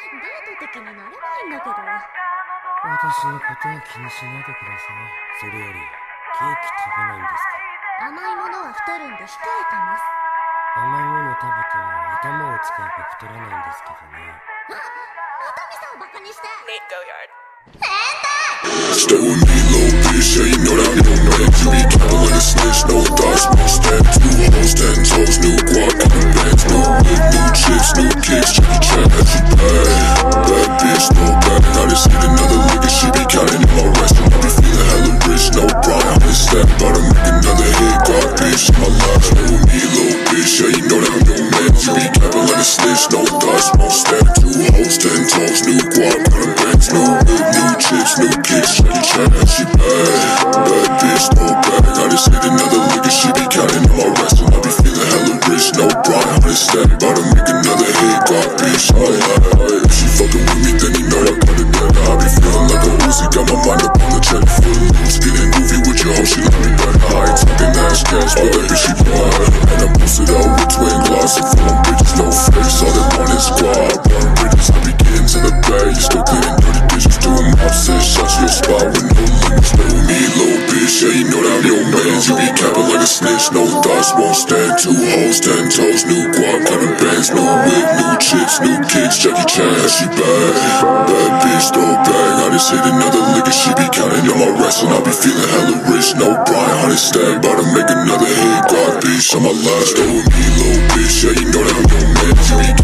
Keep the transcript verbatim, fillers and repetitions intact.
デート的になれないんだけど。 私のことは気にしないでください。それよりケーキ食べないんですか？ 甘いものは太るんで控えてます。 甘いもの食べても頭を使えば太らないんですけどね。 あ、またミサをバカにして。 Nate go yard. Stay with me, little bitch, yeah, you know that we don't make you be careful like a snitch, no thoughts, no stand, two hoes, ten toes, new guac, new bands, new whip, new chips, new kicks, Jackie Chan, that you bad, bad bitch, no bad, I just hit another lick and she be counting in my restaurant, I be feeling hella rich, no pride, I'm just step, about to make another hit, God, bitch, in my life, stay with me, little bitch, yeah, you know that we don't make you be careful like a snitch, no thoughts, no stand, two hoes, ten toes, new guac, new bands, new whip, new chips, new kicks, Jackie Chan, that she bad, bad bitch, no bag, I just hit another lick and she be counting in my restaurant, I be feeling hella rich, no pride, I'm just step, about to make another hit, God, bitch, in my life, if she fucking with me, then you know I got it better, I be feeling like a Uzi, got my mind up on the check, full loose, getting goofy with your hoe, she let me better, high, talking ass cash, but that bitch she bad, and I posted out with twin glass, and full on bitches, no face, all they want is squad, burn bridges, I be getting to the bag, you still cleaning dirty dishes, doing mops, and shots to your spot with no limits, stay with me, little bitch, yeah, you know that I'm your man, you be capping like a snitch, no thoughts, won't stand, two hoes, ten toes, new guap, kind of bands, new whip, new chips, new kicks, Jackie Chan, yeah, she bad, bad bitch, throw bag, I just hit another lick and she be counting on my rest, and I be feeling hella rich, no pride, honey stack, about to make another hit, God bitch, on my last, stay with me, little bitch, yeah, you know that I'm your man, you be